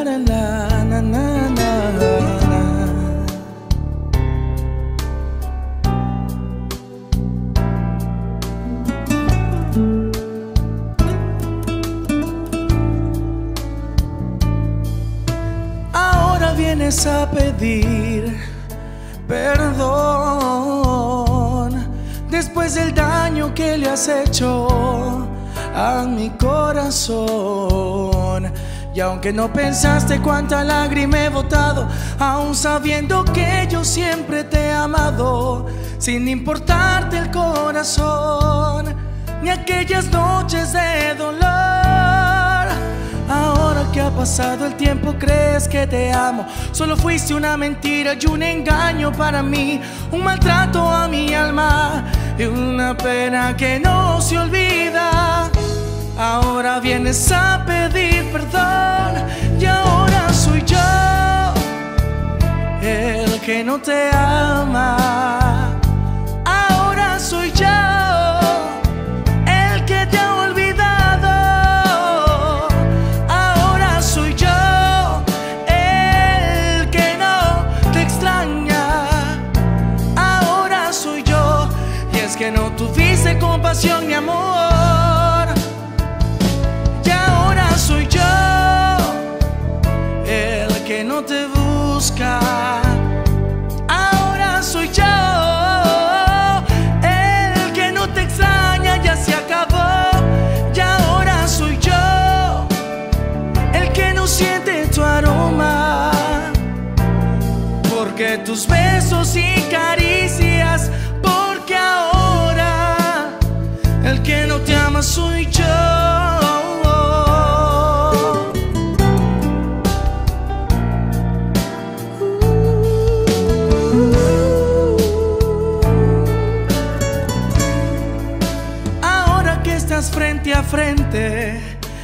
na, na, na. Ahora vienes a pedir perdón después del daño que le has hecho a mi corazón. Y aunque no pensaste cuánta lágrima he botado, aún sabiendo que yo siempre te he amado, sin importarte el corazón ni aquellas noches de dolor. Ahora que ha pasado el tiempo crees que te amo. Solo fuiste una mentira y un engaño para mí, un maltrato a mi alma y una pena que no se olvida. Ahora vienes a pedir perdón y ahora soy yo el que no te ama. Ahora soy yo el que te ha olvidado. Ahora soy yo el que no te extraña. Ahora soy yo, y es que no tuviste compasión ni amor. Soy yo el que no te busca. Ahora soy yo el que no te extraña. Ya se acabó. Y ahora soy yo el que no siente tu aroma, porque tus besos y caricias. Porque ahora el que no te ama soy yo. Frente a frente,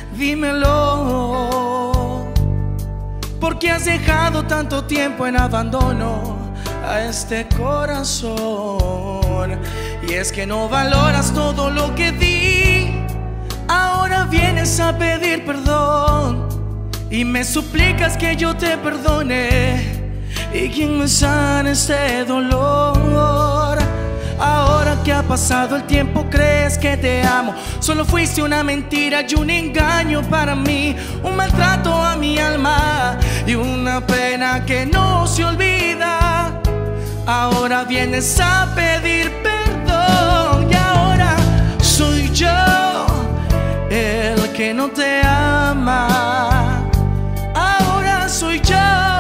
dímelo, porque has dejado tanto tiempo en abandono a este corazón. Y es que no valoras todo lo que di. Ahora vienes a pedir perdón y me suplicas que yo te perdone. ¿Y quién me sana este dolor? Ahora que ha pasado el tiempo crees que te amo. Solo fuiste una mentira y un engaño para mí, un maltrato a mi alma y una pena que no se olvida. Ahora vienes a pedir perdón y ahora soy yo el que no te ama. Ahora soy yo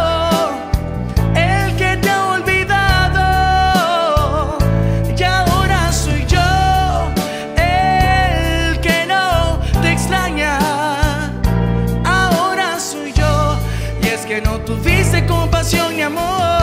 el que te ha olvidado. Que no tuviste compasión ni amor.